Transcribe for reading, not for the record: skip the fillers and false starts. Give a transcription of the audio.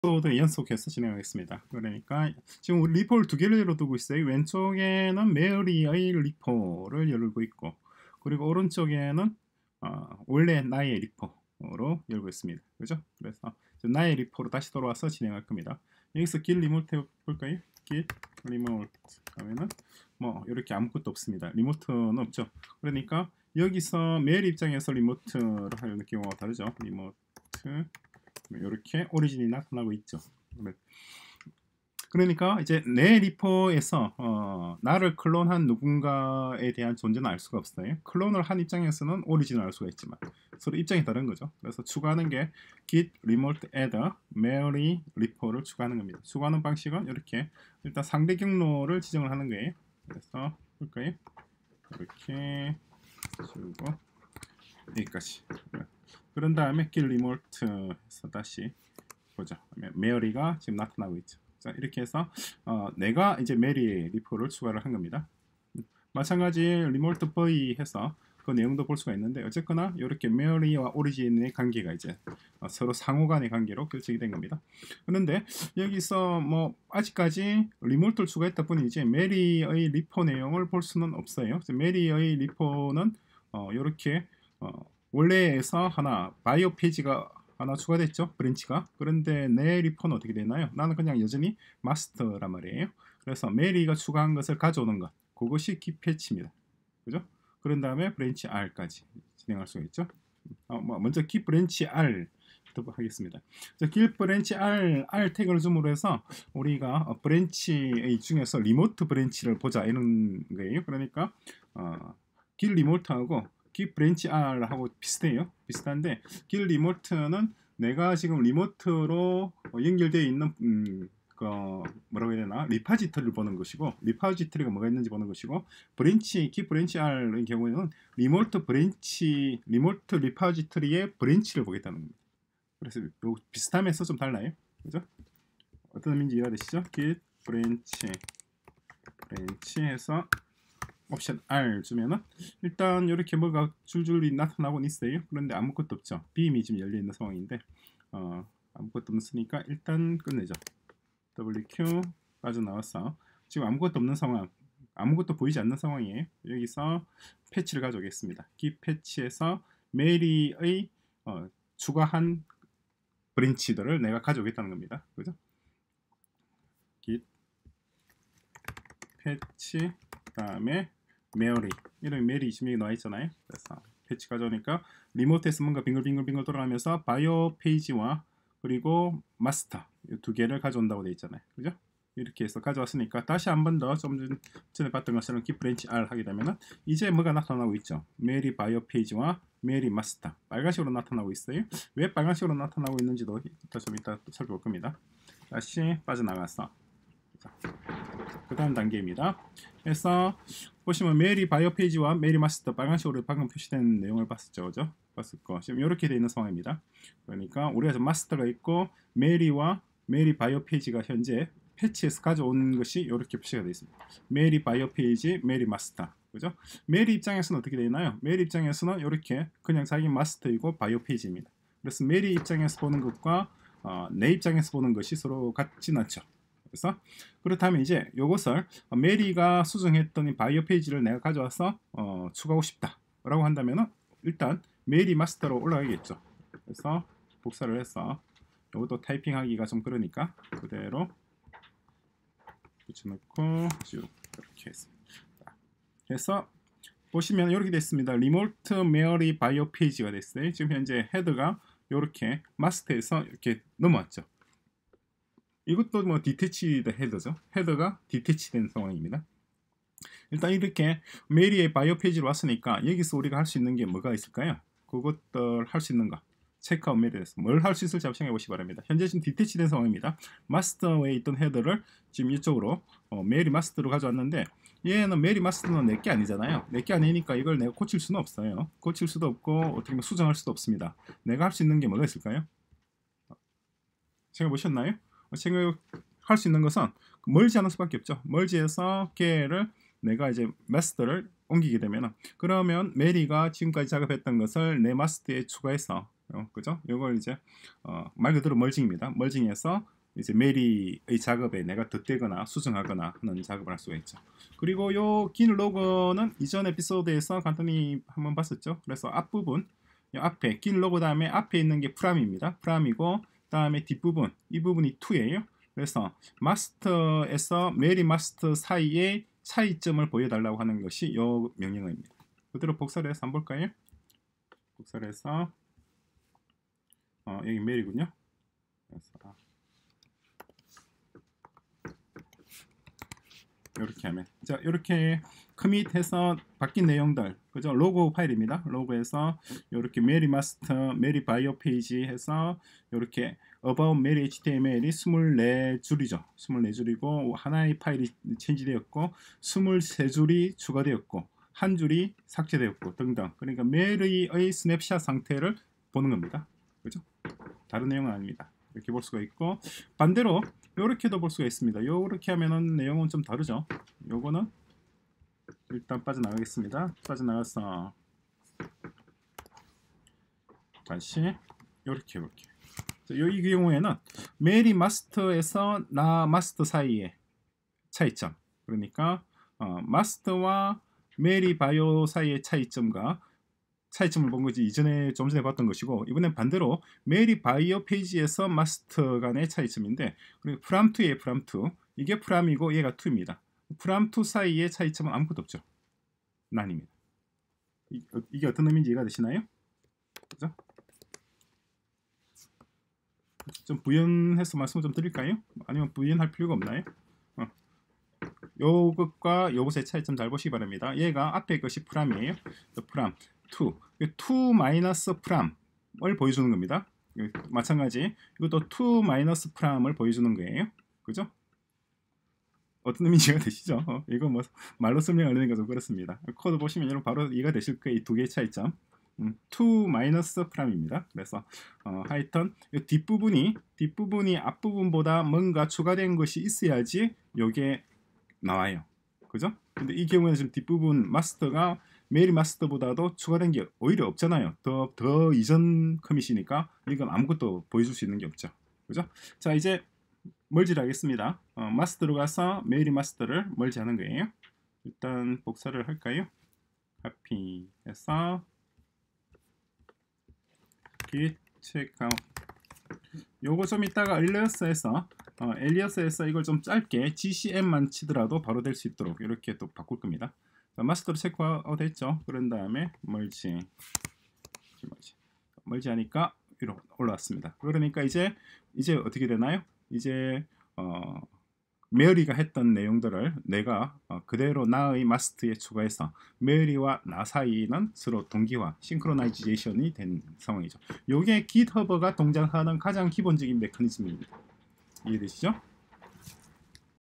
에피소드 연속해서 진행하겠습니다. 그러니까 지금 우리 리포를 두 개를 열어두고 있어요. 왼쪽에는 메리의 리포를 열고 있고, 그리고 오른쪽에는 원래 나의 리포로 열고 있습니다. 그죠? 그래서 나의 리포로 다시 돌아와서 진행할 겁니다. 여기서 길 리모트 해볼까요? 길 리모트 하면은 뭐 이렇게 아무것도 없습니다. 리모트는 없죠. 그러니까 여기서 메리 입장에서 리모트를 하려는 경우가 다르죠. 리모트 이렇게 오리진이 나타나고 있죠. 그러니까 이제 내 리포에서 나를 클론한 누군가에 대한 존재는 알 수가 없어요. 클론을 한 입장에서는 오리진을 알 수가 있지만 서로 입장이 다른 거죠. 그래서 추가하는 게 git remote add mary 리포를 추가하는 겁니다. 추가하는 방식은 이렇게 일단 상대 경로를 지정을 하는 거예요. 그래서 볼까요? 이렇게 주고 여기까지. 그런 다음에 git remote에서 다시 보죠. 메리가 지금 나타나고 있죠. 자, 이렇게 해서 내가 이제 메리의 리포를 추가를 한 겁니다. 마찬가지 리모트 버이 해서 그 내용도 볼 수가 있는데 어쨌거나 이렇게 메리와 오리진의 관계가 이제 서로 상호 간의 관계로 결정이 된 겁니다. 그런데 여기서 뭐 아직까지 리모트를 추가했다 뿐이지 메리의 리포 내용을 볼 수는 없어요. 메리의 리포는 이렇게 원래에서 하나 바이오 페이지가 하나 추가됐죠, 브랜치가. 그런데 내 리포는 어떻게 되나요? 나는 그냥 여전히 마스터란 말이에요. 그래서 메리가 추가한 것을 가져오는 것, 그것이 기 패치입니다. 그죠? 그런 다음에 브랜치 R까지 진행할 수가 있죠. 먼저 기 브랜치 R 하겠습니다. 길 브랜치 R 태그를 줌으로 해서 우리가 브랜치의 중에서 리모트 브랜치를 보자 이런 거예요. 그러니까 길 리모트하고 길 브랜치 R하고 비슷해요. 비슷한데 길 리모트는 내가 지금 리모트로 연결되어 있는 뭐라고 해야 되나 리파지터리를 보는 것이고, 리파지터리가 뭐가 있는지 보는 것이고, 길 브랜치 R의 경우에는 리모트 리파지터리의 브랜치를 보겠다는 겁니다. 그래서 요 비슷하면서 좀 달라요. 그죠? 어떤 의미인지 이해되시죠? 길 브랜치에서 옵션 R 주면은 일단 이렇게 뭐가 줄줄이 나타나곤 있어요. 그런데 아무것도 없죠. 빔이 지금 열려 있는 상황인데 아무것도 없으니까 일단 끝내죠. WQ 빠져나와서 지금 아무것도 없는 상황, 아무것도 보이지 않는 상황이에요. 여기서 패치를 가져오겠습니다. 기 패치에서 메리의 추가한 브랜치들을 내가 가져오겠다는 겁니다. 그죠? git 패치 그다음에 메리, 이런 메리 지금 나와 있잖아요. 그래서 패치 가져오니까 리모트에서 뭔가 빙글빙글 돌아가면서 바이오 페이지와 그리고 마스터 이 두 개를 가져온다고 되어 있잖아요. 그죠? 이렇게 해서 가져왔으니까 다시 한 번 더 좀 전에 봤던 것처럼 기 브랜치 R 하게 되면은 이제 뭐가 나타나고 있죠. 메리 바이오 페이지와 메리 마스터 빨간색으로 나타나고 있어요. 왜 빨간색으로 나타나고 있는지도 좀 이따 살펴볼 겁니다. 다시 빠져나가서 그 다음 단계입니다. 그래서 보시면 메리 바이오 페이지와 메리 마스터 빨간색으로 방금 표시된 내용을 봤었죠. 그죠? 봤을 거. 지금 이렇게 되어 있는 상황입니다. 그러니까 우리가 지금 마스터가 있고 메리와 메리 바이오 페이지가 현재 패치에서 가져온 것이 이렇게 표시가 되어 있습니다. 메리 바이오 페이지, 메리 마스터. 그죠? 메리 입장에서는 어떻게 되나요? 메리 입장에서는 이렇게 그냥 자기 마스터이고 바이오 페이지입니다. 그래서 메리 입장에서 보는 것과 내 입장에서 보는 것이 서로 같진 않죠. 그래서 그렇다면 이제 이것을 메리가 수정했던 이 바이오 페이지를 내가 가져와서 추가하고 싶다 라고 한다면은 일단 메리 마스터로 올라가겠죠. 그래서 복사를 해서 이것도 타이핑하기가 좀 그러니까 그대로 붙여놓고 쭉 이렇게 했습니다. 그래서 보시면 이렇게 됐습니다. 리모트 메리 바이오 페이지가 됐어요. 지금 현재 헤드가 이렇게 마스터에서 이렇게 넘어왔죠. 이것도 뭐 디태치드 헤더죠. 헤더가 디태치된 상황입니다. 일단 이렇게 메리의 바이오 페이지로 왔으니까 여기서 우리가 할 수 있는 게 뭐가 있을까요? 그것들 할 수 있는 거 체크아웃 메리에서 뭘 할 수 있을지 한번 생각해 보시기 바랍니다. 현재 지금 디태치된 상황입니다. 마스터에 있던 헤더를 지금 이쪽으로 메리 마스터로 가져왔는데 얘는 메리 마스터는 내게 아니잖아요. 내게 아니니까 이걸 내가 고칠 수는 없어요. 고칠 수도 없고 어떻게 보면 수정할 수도 없습니다. 내가 할 수 있는 게 뭐가 있을까요? 생각해 보셨나요? 생각할 수 있는 것은 멀지 않을 수밖에 없죠. 멀지해서 걔를 내가 이제 마스터를 옮기게 되면 그러면 메리가 지금까지 작업했던 것을 내 마스터에 추가해서 그죠? 이걸 이제 말 그대로 멀징입니다. 멀징해서 이제 메리의 작업에 내가 덧대거나 수정하거나 하는 작업을 할 수가 있죠. 그리고 요 긴 로고는 이전 에피소드에서 간단히 한번 봤었죠. 그래서 앞부분, 이 앞에 긴 로고 다음에 앞에 있는 게 프람입니다. 프람이고 다음에 뒷부분, 이 부분이 2예요. 그래서 마스터에서 메리 마스터 사이의 차이점을 보여달라고 하는 것이 요 명령어입니다. 그대로 복사를 해서 한번 볼까요? 복사를 해서 여기 메리군요. 그래서 이렇게 하면 자 이렇게 커밋해서 바뀐 내용들 그죠? 로고 파일입니다. 로고에서 이렇게 메리 마스터, 메리 바이오 페이지 해서 이렇게 about 메리 HTML이 24줄이죠. 24줄이고 하나의 파일이 체인지되었고 23줄이 추가되었고 한 줄이 삭제되었고 등등. 그러니까 메리의 스냅샷 상태를 보는 겁니다. 그죠? 다른 내용은 아닙니다. 이렇게 볼 수가 있고 반대로 이렇게도 볼 수가 있습니다. 이렇게 하면은 내용은 좀 다르죠. 요거는 일단 빠져나가겠습니다. 빠져나가서 다시 이렇게 해볼게요. 이 경우에는 메리 마스터에서 나 마스터 사이의 차이점 그러니까 마스터와 메리 바이오 사이의 차이점을 본 거지 이전에 좀 전에 봤던 것이고 이번엔 반대로 메리 바이오 페이지에서 마스터 간의 차이점인데 그리고 프람 2에 프람 2 이게 프람이고 얘가 2입니다. 프람 2 사이의 차이점은 아무것도 없죠. 난입니다. 이게 어떤 의미인지 이해가 되시나요? 그죠? 좀 부연해서 말씀을 좀 드릴까요? 아니면 부연할 필요가 없나요? 요것과 요것의 차이점 잘 보시기 바랍니다. 얘가 앞에 것이 프람이에요. 프람 2 마이너스 프람을 보여주는 겁니다. 마찬가지 이것도 2 마이너스 프람을 보여주는 거예요. 그죠? 어떤 의미가 되시죠? 이거 뭐 말로 설명하려는 게 좀 그렇습니다. 코드 보시면 여러분 바로 이해가 되실 거예요. 이 두 개의 차이점. 2 마이너스 프람입니다. 그래서 하여튼 뒷부분이 앞부분보다 뭔가 추가된 것이 있어야지 요게 나와요. 그죠? 근데 이 경우에는 지금 뒷부분 마스터가 메리 마스터보다도 추가된 게 오히려 없잖아요. 더 이전 커밋이니까 이건 아무것도 보여줄 수 있는 게 없죠. 그죠? 자 이제 멀지를 하겠습니다. 마스터로 가서 메리 마스터를 멀지하는 거예요. 일단 복사를 할까요? 카피해서 git checkout 요거 좀 이따가 엘리어스에서 이걸 좀 짧게 GCM만 치더라도 바로 될 수 있도록 이렇게 또 바꿀 겁니다. 자, 마스터로 체크아웃 했죠. 그런 다음에 멀지 하니까 위로 올라왔습니다. 그러니까 이제 어떻게 되나요? 이제 메리가 했던 내용들을 내가 그대로 나의 마스터에 추가해서 메리와 나 사이는 서로 동기화, 싱크로나이제이션이 된 상황이죠. 이게 GitHub가 동작하는 가장 기본적인 메커니즘입니다. 이해되시죠?